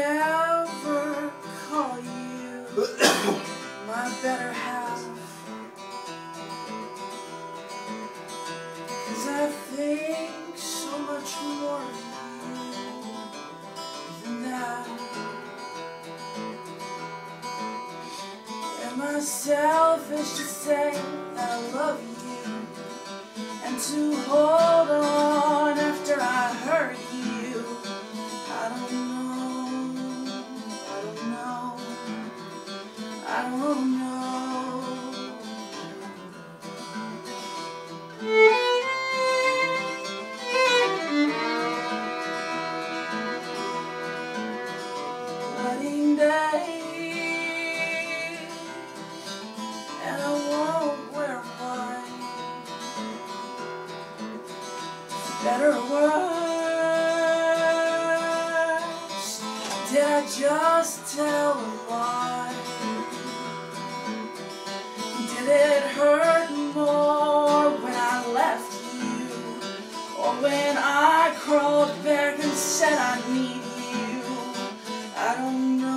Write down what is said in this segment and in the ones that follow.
never call you my better half, 'cause I think so much more of you than that. Am I selfish to say that I love you and to hold on after I hurt you? I don't know, I don't know, I don't know. Wedding day, and I won't wear white. Better or worse, did I just tell a lie? Did it hurt more when I left you, or when I crawled back and said I need you? I don't know.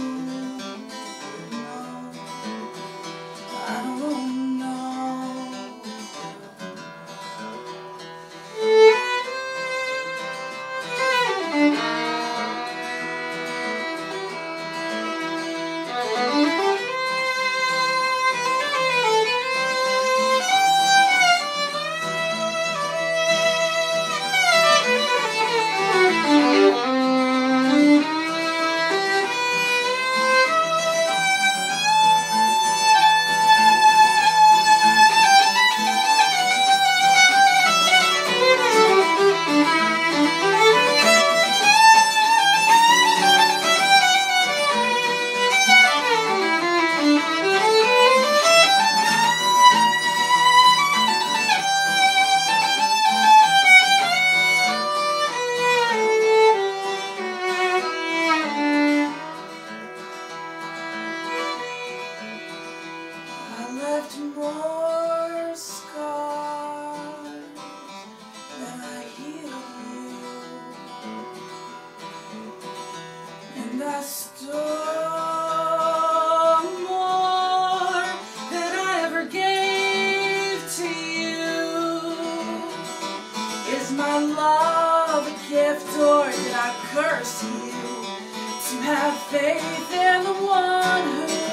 More scars than I healed you, and I stole more than I ever gave to you. Is my love a gift, or did I curse you to have faith in the one who